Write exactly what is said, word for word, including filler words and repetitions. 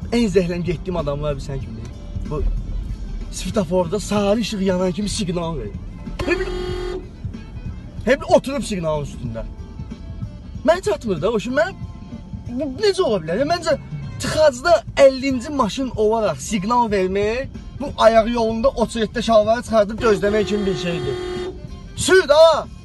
en zəhləm getdiyim adamlar bir sən kimdir? Bu svetoforda sarı işıq yanan kimi siqnal verir. Hep, hep oturub siqnalın üstündə. Mən çatmır da o şimdi mən bu necə ola bilər? Məncə tıxacda əllinci maşın olaraq siqnal vermək bu ayaq yolunda otosetdə şalvarı çıxardıb gözləmək kimi bir şeydir. Sür da!